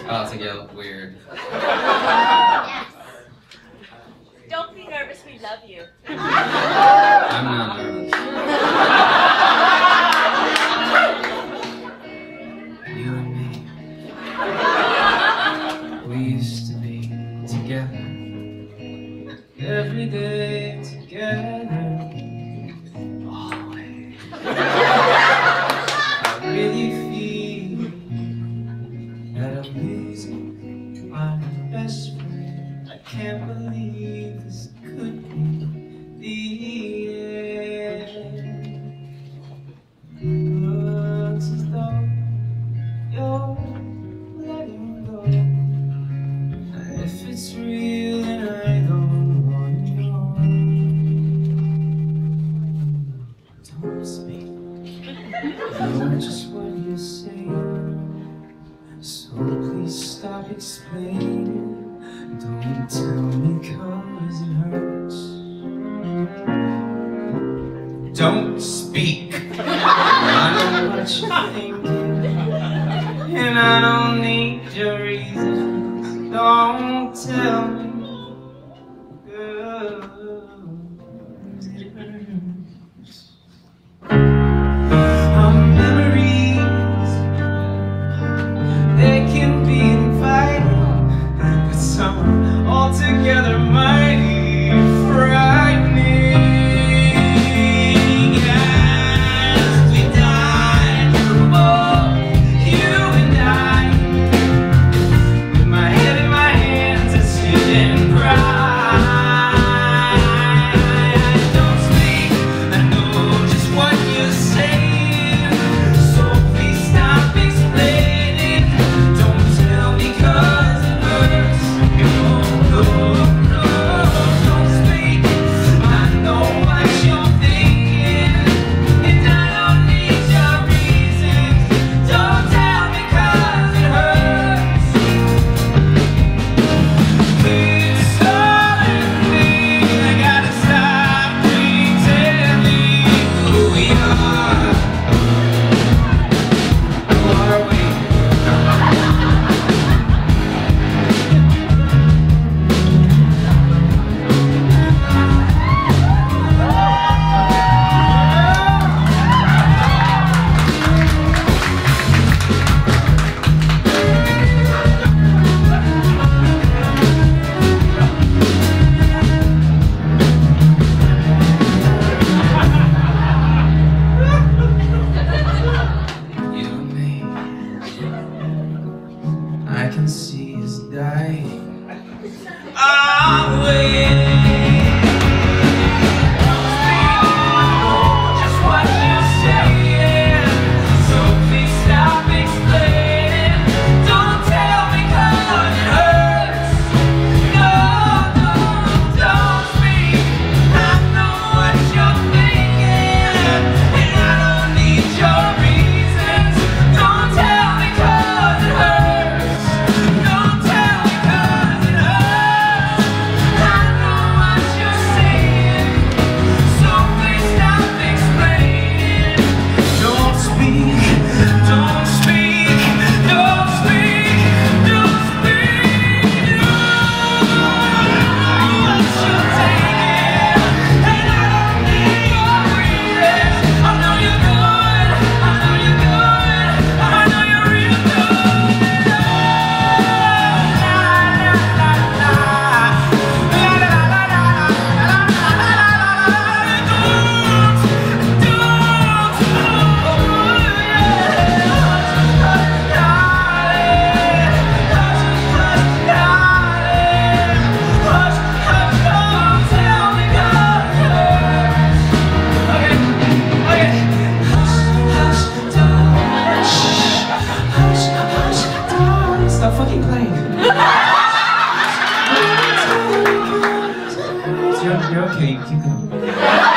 About to get weird. Yes. Don't be nervous, we love you. I'm not nervous. You and me, we used to be together. Every day together. Always. I really feel that I'm losing my best friend. I can't believe this could be the end. Looks as though you're letting go. If it's real, then I don't want to know. Don't speak. Know just what you're saying. So please stop explaining. Don't tell me 'cause it hurts. Don't speak. I know what you're thinking, and I don't need your reasons. Don't tell me, girl, it hurts. Our memories, they can be inviting, but some altogether mighty frightening. As we die, both you and I, with my head in my hands, I sit and cry. Don't speak, I know just what you're saying, so please stop explaining. Don't tell me 'cause it hurts. No, no, no, don't speak. I know what you're thinking, and I don't need your reasons. Don't tell me 'cause it hurts. Please stop me. I gotta stop pretending who we are. Who are we? You and me, I can see us dying. I'm waiting. Just what you're saying, so please stop explaining. Don't tell me 'cause it hurts. No, no, don't speak. I know what you're thinking, and I don't need your reasons. Don't tell me 'cause it hurts. Don't tell me 'cause it hurts. I know what you're saying, so please stop explaining. Don't speak, don't speak, don't speak, don't speak. What you're taking, and I don't need your reasons. I know you're good, I know you're good, I know you're real good. Stop fucking playing. You're okay, keep going.